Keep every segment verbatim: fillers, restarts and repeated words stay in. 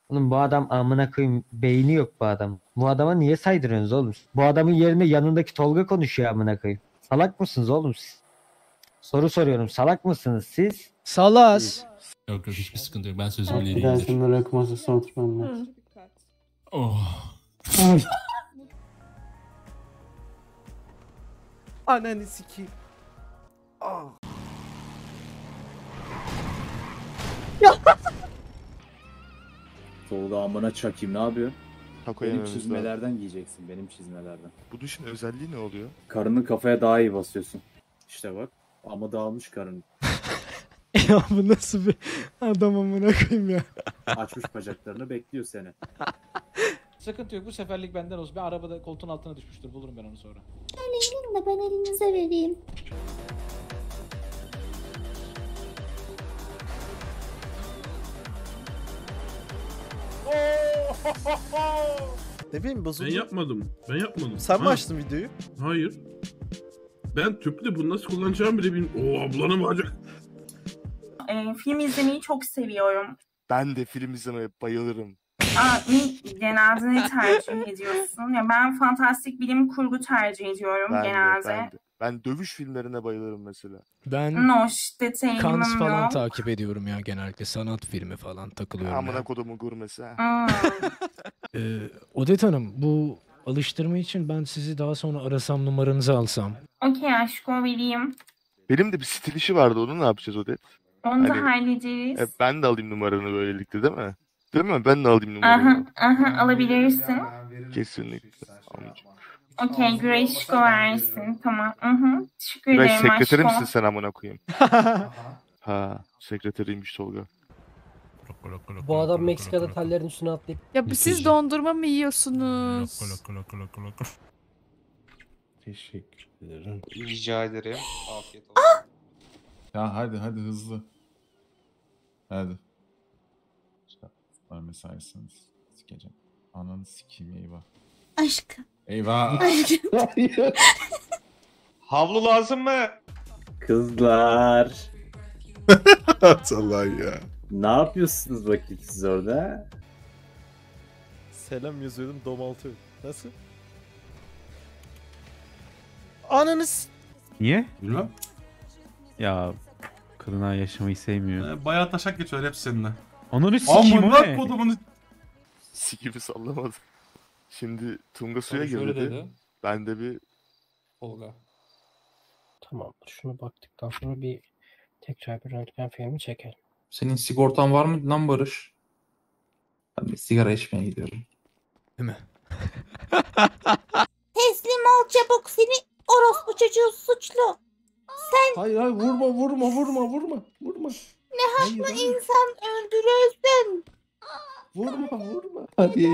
Oğlum bu adam amına koyayım beyni yok bu adam. Bu adama niye saydırıyorsunuz oğlum? Bu adamın yerine yanındaki Tolga konuşuyor amına koyayım. Salak mısınız oğlum siz? Soru soruyorum. Salak mısınız siz? Salas. Yok yok hiçbir sıkıntı yok. Ben sözümü Bir ileri daha gider. seninle rakı masasına oturmam lazım. Oh. Ananı sikeyim. Ah. Tolga amına çakayım, ne yapıyorsun? Taco Benim yememiz lazım. çizmelerden giyeceksin, benim çizmelerden. Bu duşun özelliği ne oluyor? Karının kafaya daha iyi basıyorsun. İşte bak. Ama dağılmış karın. Ya bu nasıl bir adam amına koyayım ya. Açmış bacaklarını bekliyor seni. Sıkıntı yok, bu seferlik benden olsun. Bir arabada koltuğun altına düşmüştür, bulurum ben onu sonra. Söyleyin de ben elinize vereyim. Ne bileyim Ben bozuldu. yapmadım. Ben yapmadım. Sen mi Ha, açtın videoyu? Hayır. Ben tüplü bunu nasıl kullanacağımı bile bilmiyorum. Oo ablanın bacak. Ee, film izlemeyi çok seviyorum. Ben de film izlemeye bayılırım. Aa, ne, genelde ne tercih ediyorsun? Ya ben fantastik bilim kurgu tercih ediyorum Ben de, genelde. ben de. Ben dövüş filmlerine bayılırım mesela. Ben Noş, detaylı Cannes falan yok. takip ediyorum ya genellikle. Sanat filmi falan takılıyorum Amına ya. kodumun gurmesi ha. Hmm. Ee, Odet Hanım bu alıştırma için ben sizi daha sonra arasam numaranızı alsam. Okey aşkım, vereyim. Benim de bir stil işi vardı, onu ne yapacağız Odet? Onu da Hani- hallederiz. E, ben de alayım numaranı böylelikle değil mi? Değil mi? Ben de alayım Aha, numaranı. aha, alabilirsin. Kesinlikle. Amcım. Okey, Güreşko versin. Tamam. Hı hı. Teşekkür Güray ederim sekreteri aşkım. misin sen amına koyayım? Ha, sekreteriymiş Tolga. Bu adam Meksika'da tallerin üstüne atlayıp. Ya siz dondurma mı yiyorsunuz? Teşekkür ederim. Rica ederim. Afiyet olsun. Ya hadi hadi hızlı. Hadi. Var mesaisiniz. Sikeceğim. Ananı sikeyim eyvah. Aşkım. Eyvah. Havlu lazım mı? Kızlar. Allah ya. Ne yapıyorsunuz bakayım siz orada? Selam yazıyordum domaltı. Nasıl? Ananız. Niye? Bilmem. Ya kadına yaşamayı sevmiyor. Bayağı taşak geçiyor hep seninle. Onu sikeyim o ne? kodumun. Sikimi sallamadı. Şimdi Tunga suya girdi. Ben de bir Olga. Tamam. Şunu baktıktan sonra bir tekrar bir röntgen filmi çekelim. Senin sigortan var mı lan Barış? Ben bir sigara içmeye gidiyorum. Değil mi? Teslim ol çabuk, seni orospu çocuğu suçlu. Hayır hayır vurma vurma vurma vurma vurma. Ne Hayır, haklı hayır. insan öldürürsün. Vurma vurma. Hadi.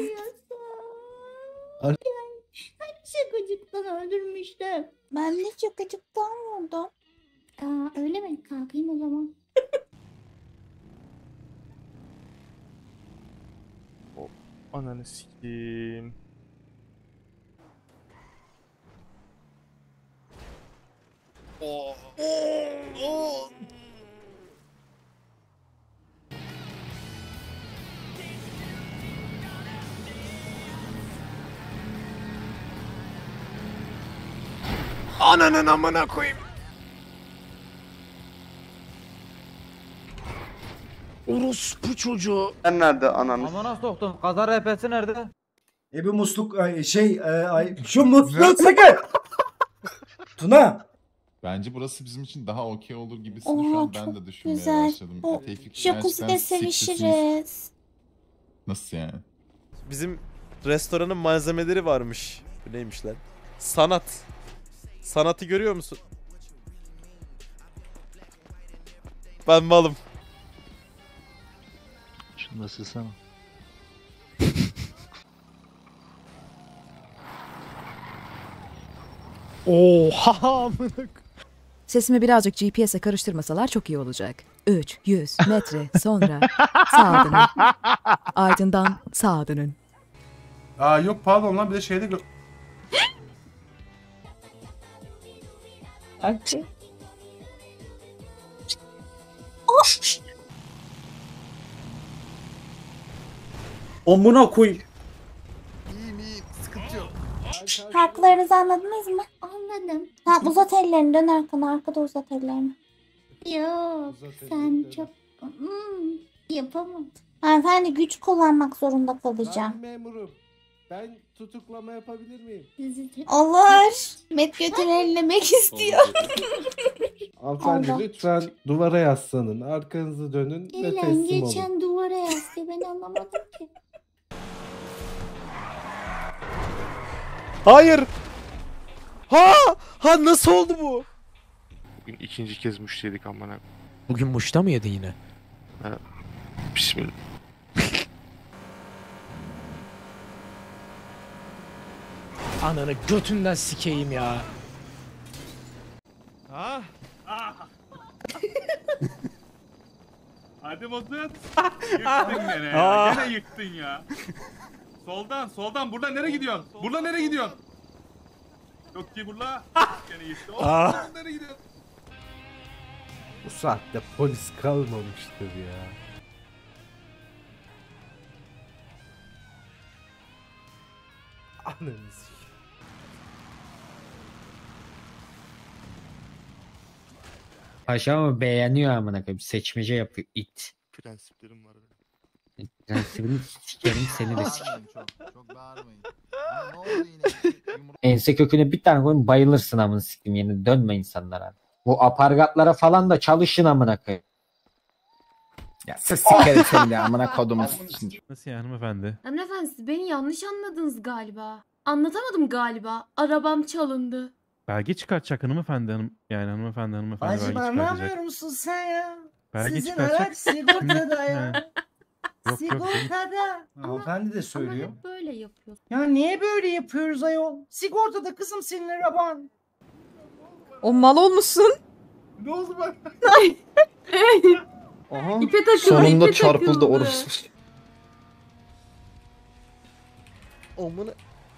Hani şakacıktan öldürmüştüm. Ben de şakacıktan vurdum. Aa, öyle mi? Kalkayım o zaman. ananı sikeyim. Ananın amına koyayım. Orospu çocuğu. Sen nerede ananı? Amına soktum. Kaza rehbersi nerede? E bir musluk ay, şey e, ay, şu musluğu sakın. Tuna. Bence burası bizim için daha okey olur gibisini Oo, şu an çok ben de düşünmeye güzel. başladım. Bu Tevfik Jacuzzi'de gerçekten siksisiniz. sevişiriz. Nasıl yani? Bizim restoranın malzemeleri varmış. Bu neymiş lan? Sanat. Sanatı görüyor musun? Ben malım. Şunu da sığsana. Oha amına. Sesimi birazcık G P S'e karıştırmasalar çok iyi olacak. üç yüz metre sonra sağa dönün. Ardından sağa dönün. Aa yok pardon lan bir de şeyde gö... Akçe. Amına koy. İyiyim iyiyim. Sıkıntı yok. Haklarınızı anladınız mı? Anladım. Tamam uzat ellerini, dön arkana, arkada uzat ellerini. Yok sen çok hmm, yapamam. Hanımefendi güç kullanmak zorunda kalacağım. Memurum. Ben tutuklama yapabilir miyim? Olur. Met götünü ellemek istiyor. Hanımefendi Allah. lütfen duvara yaslanın. Arkanızı dönün ve Gelen teslim olun. geçen duvara yaslıyor, ben anlamadım ki. Hayır. Ha! Ha nasıl oldu bu? Bugün ikinci kez muştu yedik amına. Bugün muşta mı yedin yine? Ha. Bismillah. Ananı götünden sikeyim ya. Ah. Ah. Hadi Bozut. Yıktın gene ya. Gene yıktın ya. Soldan soldan. Buradan nereye gidiyorsun? Buradan nereye gidiyorsun? Yok ki burada. Gene yıktı. Oh, nereye gidiyorsun? Bu saatte polis kalmamıştır ya. Ananı s***. Paşamı beğeniyor amına koyayım. Seçmece yapıyor it. Prensiplerim var. Prensibini sikerim, seni de sikerim. Çok, çok bağırmayın. Ama ne oldu yine? Ense köküne bir tane koyun bayılırsın amına sikeyim, yine dönme insanlara. Bu apargatlara falan da çalışın amına koyayım. Ya siz sikerim seni de amına kodumuz. Nasıl ya hanımefendi? Hanımefendi siz beni yanlış anladınız galiba. Anlatamadım galiba. Arabam çalındı. Belge çıkartacak hanımefendi hanım. Yani hanımefendi hanımefendi Bacım belge çıkartacak. anlamıyor musun sen ya? Belge Sizin çıkartacak. araç sigortada ya. He. Yok, yok, Sigortada. Hanımefendi de söylüyor. Ama hep böyle yapıyor. Ya niye böyle yapıyoruz ayol? Sigortada kızım senin araban. O mal olmuşsun. Ne oldu bak? Aha. İpe takıldı, Sonunda ipe çarpıldı takıldı. orası. Amına.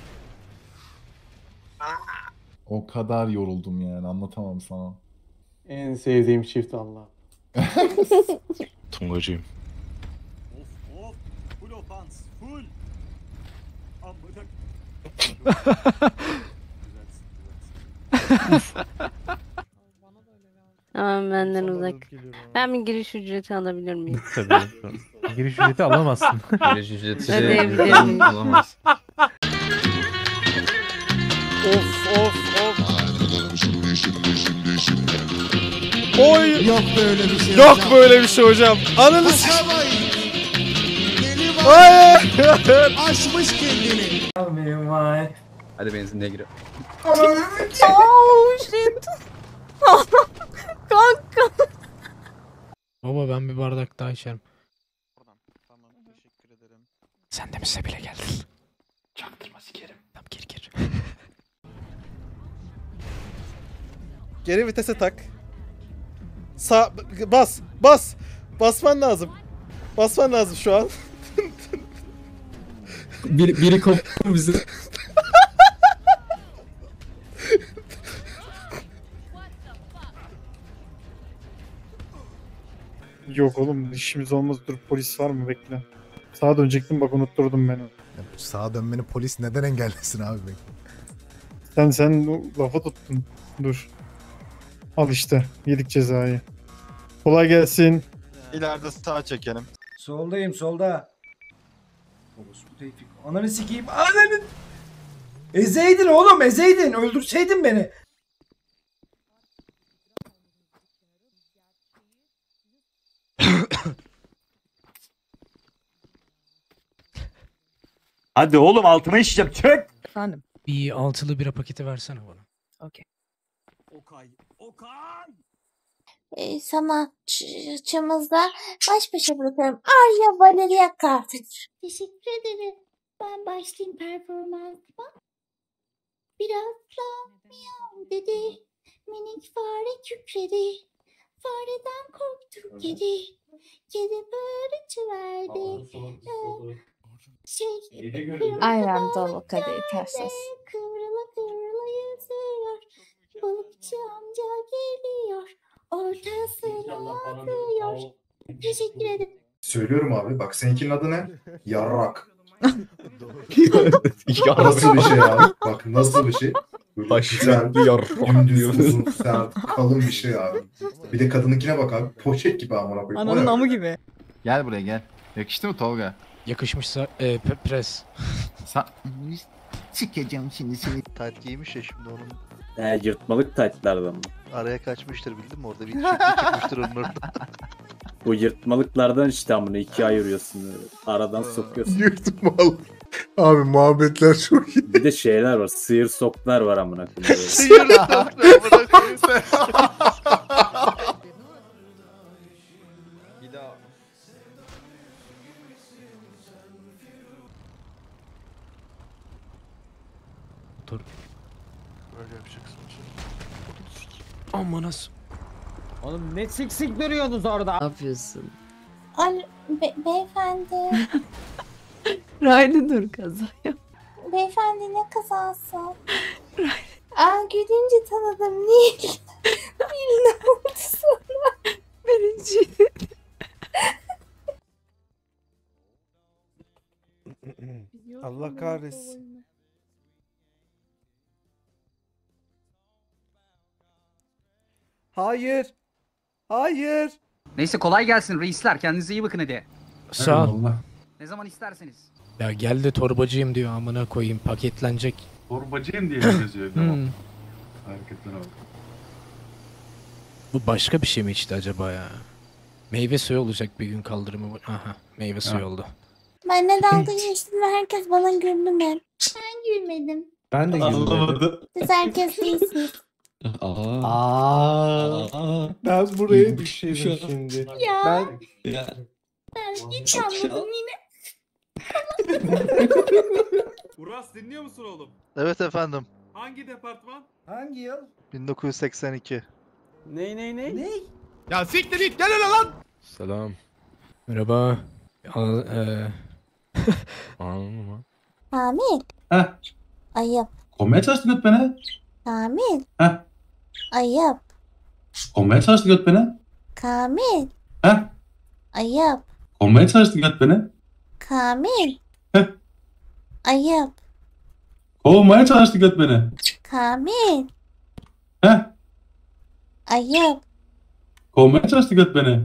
O kadar yoruldum yani anlatamam sana. En sevdiğim çift Allah. Tungacıyım. Of of. Full offense. Full. Amına. Tamam benden uzak. Ben bir giriş ücreti alabilir miyim? Tabii. Giriş ücreti alamazsın. Giriş ücreti Ödeyebilir miyim? olamaz. Of of of. Oy. Yok böyle bir şey. Yok böyle bir şey hocam. Ananı s- Hayır. Aşmış kendini. Hadi benzinliğe girelim. Oh shit. Kanka. Baba ben bir bardak daha içerim. Tamam teşekkür ederim. Sen de mi Sebil'e geldin? Çaktırma sikerim. Tamam gir gir. Geri vitese tak. Sağ bas bas. Basman lazım. Basman lazım şu an. Bir, biri koptu bizi. Yok oğlum işimiz olmaz, dur polis var mı, bekle. Sağa dönecektim bak unutturdum beni. Sağa dönmeni polis neden engellesin abi? Sen sen o lafı tuttun. Dur. Al işte yedik cezayı. Kolay gelsin. İleride sağa çekelim. Soldayım solda. Orospu Tevfik. Ananı sikeyim. Ananı. Ezeydin oğlum, ezeydin. Öldürseydin beni. Hadi oğlum altıma işeceğim. Çök. Efendim. Bir altılı bira paketi versene bana. Okey. Okay. Okay. Ee, sanatçımızla baş başa bırakıyorum. Arya Valeria Carter. Teşekkür ederim. Ben başlayayım performansıma. Birazdan miyav dedi. Minik fare kükredi. Fareden korktu kedi. Kedi bağırıcı verdi. Ee, şey, Aynen dolu kadehi terses. Kıvrıla kıvrıla yüzüyor. Balıkçı amca geliyor. Ortasına atıyor. Teşekkür ederim. Söylüyorum abi bak seninkinin adı ne? Yarrak. Nasıl bir şey abi? Bak nasıl bir şey? Böyle güzel, dümdüz, uzun, sert, kalın bir şey abi. Bir de kadınınkine bak abi. Poşet gibi amına koyayım. Ananın O ne? amı gibi. Gel buraya gel. Yakıştı mı Tolga? Yakışmışsa e, pe- pres. Sa Sikeceğim şimdi seni. Tayt giymiş ya şimdi onun. He yırtmalık taytlardan mı? Araya kaçmıştır bildin mi? Orada bir çiftlik çıkmıştır onun orada. Bu yırtmalıklardan işte amına ikiye ayırıyorsun. Öyle. Aradan sokuyorsun. Yırtmalı. Abi muhabbetler çok iyi. Bir de şeyler var. Sıyır soklar var amına koyayım. Sıyır soklar amına koyayım. Bir daha. Dur. Böyle yapacaksın. Aman as. Oğlum ne sik sik duruyorsunuz orada? Ne yapıyorsun? Al be- beyefendi. Raylı dur kaza. Beyefendi ne kazası? Aa gülünce tanıdım Nil. Nil ne oldu sana? Birinci. Allah kahretsin. Hayır. Hayır. Neyse kolay gelsin reisler. Kendinize iyi bakın hadi. Sağ ol. Ne zaman isterseniz. Ya gel de torbacıyım diyor amına koyayım paketlenecek. Torbacıyım diye yazıyor. Tamam. Hmm. Hareketler oldu. Bu başka bir şey mi içti acaba ya? Meyve suyu olacak bir gün kaldırımı. bu- Aha meyve suyu oldu. Ben ne dalga geçtim ve herkes bana güldü mü? Ben gülmedim. Ben de gülmedim. Siz herkes iyisiniz. Aa. Ben buraya düşerim şimdi. Ya. Ben ya. Ben hiç anladım yine. Uras dinliyor musun oğlum? Evet efendim. Hangi departman? Hangi yıl? bin dokuz yüz seksen iki. Ney ney ney? Ney? Ya siktir git gel hele lan. Selam. Merhaba. Al, eee. Kamil. Heh. Ayıp. Kovmaya çalıştı göt beni. Kamil. Heh. Ayıp. Kovmaya çalıştı göt beni. Kamil. Heh. Ayıp. Kovmaya çalıştı göt beni. Kamil. Heh. Ayıp. Kovmaya çalıştı göt beni. Kamil. Heh. Ayıp. Kovmaya çalıştı göt beni.